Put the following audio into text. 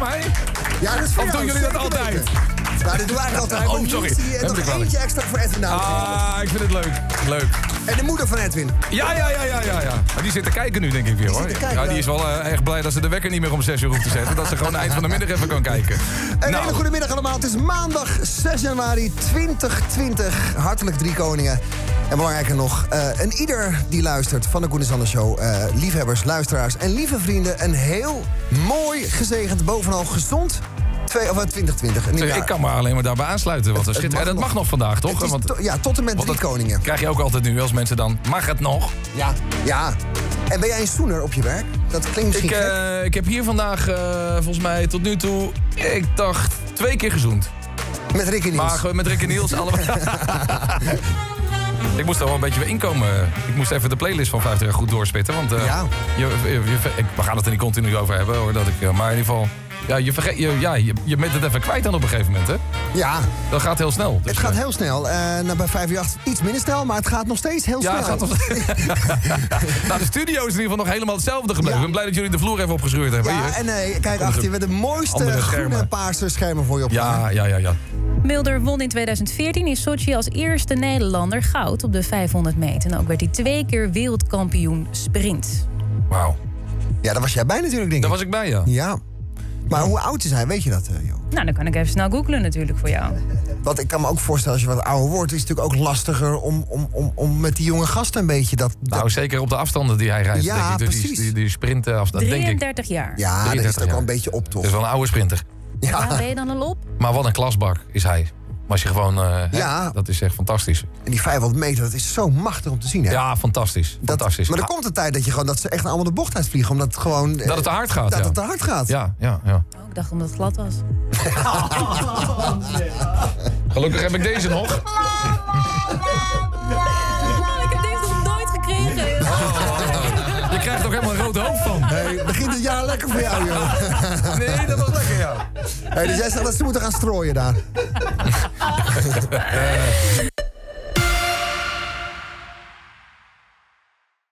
mij? Ja, dat is voor Of doen jullie dat altijd? Nou, dat doen we eigenlijk altijd. Oh, sorry. En nog eentje extra voor Edwin. Ik vind het leuk. Leuk. En de moeder van Edwin. Ja. Maar die zit te kijken nu, denk ik weer, hoor. Die is wel erg blij dat ze de wekker niet meer om 6 uur hoeft te zetten. Dat ze gewoon eind van de middag even kan kijken. Een hele goede middag allemaal. Het is maandag 6 januari 2020. Hartelijk 3 koningen. En belangrijker nog, en ieder die luistert van de Koen en Sander Show... liefhebbers, luisteraars en lieve vrienden... een heel mooi, gezegend, bovenal gezond... 2020. Ik kan me alleen maar daarbij aansluiten. Want en dat mag nog vandaag, toch? Tot en met 3 koningen. Krijg je ook altijd nu als mensen dan... Mag het nog? Ja. En ben jij een zoener op je werk? Dat klinkt misschien gek. Ik heb hier vandaag, volgens mij tot nu toe... Ik dacht 2 keer gezoend. Met Rick en Niels. Maar met Rick en Niels allemaal... Ik moest er wel een beetje weer inkomen. Ik moest even de playlist van 50 jaar goed doorspitten. Want we gaan het er niet continu over hebben, hoor. Maar in ieder geval... Ja, je bent het even kwijt dan op een gegeven moment, hè? Ja. Dat gaat heel snel. Dus het gaat heel snel. Bij 538 iets minder snel, maar het gaat nog steeds heel snel. Gaat nog... Nou, de studio is in ieder geval nog helemaal hetzelfde gebleven. Ik ben blij dat jullie de vloer even opgeschuurd hebben. Ja, en kijk achter je met de mooiste groene en paarse schermen voor je op. Ja. Mulder won in 2014 in Sochi als eerste Nederlander goud op de 500 meter. En ook werd hij 2 keer wereldkampioen sprint. Wauw. Ja, daar was jij bij natuurlijk, denk ik. Daar was ik bij, ja. Ja. Maar hoe oud is hij? Weet je dat, Jo? Nou, dan kan ik even snel googlen natuurlijk voor jou. Want ik kan me ook voorstellen, als je wat ouder wordt... is het natuurlijk ook lastiger om met die jonge gasten een beetje... Nou, zeker op de afstanden die hij reist. Ja, denk ik. precies. Die sprinten, 33 jaar. Ja, dat is het ook wel een beetje op, toch? Dat is wel een oude sprinter. Ja. Ben je dan al op? Maar wat een klasbak is hij. Maar als je gewoon... dat is echt fantastisch. En die 500 meter, dat is zo machtig om te zien, hè? Ja, fantastisch. Fantastisch. Maar er komt een tijd dat ze echt allemaal de bocht uitvliegen. Omdat het gewoon... Dat het te hard gaat, Dat het te hard gaat. Ja. Oh, ik dacht omdat het glad was. Gelukkig heb ik deze nog. Ik heb deze nog nooit gekregen. Je krijgt ook helemaal een rood hoofd van. Hey, begint het jaar lekker voor jou, joh. Nee, dat was lekker, ja. Hey, dus jij zegt dat ze moeten gaan strooien daar.